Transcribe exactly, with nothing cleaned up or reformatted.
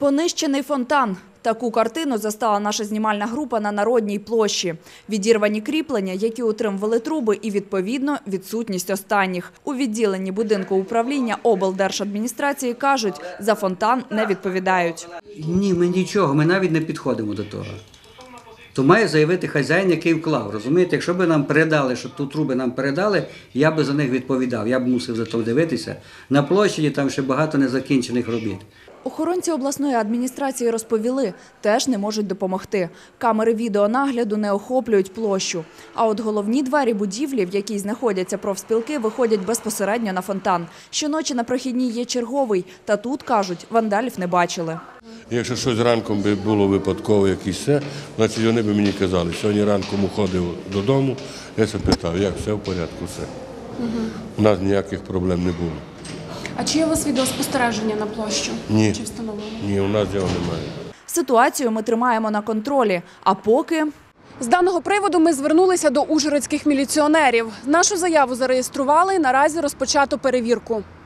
Понищений фонтан. Таку картину застала наша знімальна група на Народній площі. Відірвані кріплення, які утримували труби, і, відповідно, відсутність останніх. У відділенні будинку управління облдержадміністрації кажуть, за фонтан не відповідають. Ні, ми нічого, ми навіть не підходимо до того. То має заявити хазяїн, який вклав. Розумієте, якщо б нам передали, що тут труби нам передали, я б за них відповідав, я б мусив за то дивитися. На площаді там ще багато незакінчених робіт. Охоронці обласної адміністрації розповіли, теж не можуть допомогти. Камери відеонагляду не охоплюють площу. А от головні двері будівлі, в якій знаходяться профспілки, виходять безпосередньо на фонтан. Щоночі на прохідній є черговий, та тут, кажуть, вандалів не бачили. Якщо щось ранком би було випадково якісь все, значить вони б мені казали. Сьогодні ранком уходив додому, я запитав, як все в порядку, все. Угу. У нас ніяких проблем не було. А чи є у вас відеоспостереження на площу? Ні. Чи встановлено? Ні, у нас його немає. Ситуацію ми тримаємо на контролі, а поки… З даного приводу ми звернулися до ужгородських міліціонерів. Нашу заяву зареєстрували і наразі розпочато перевірку.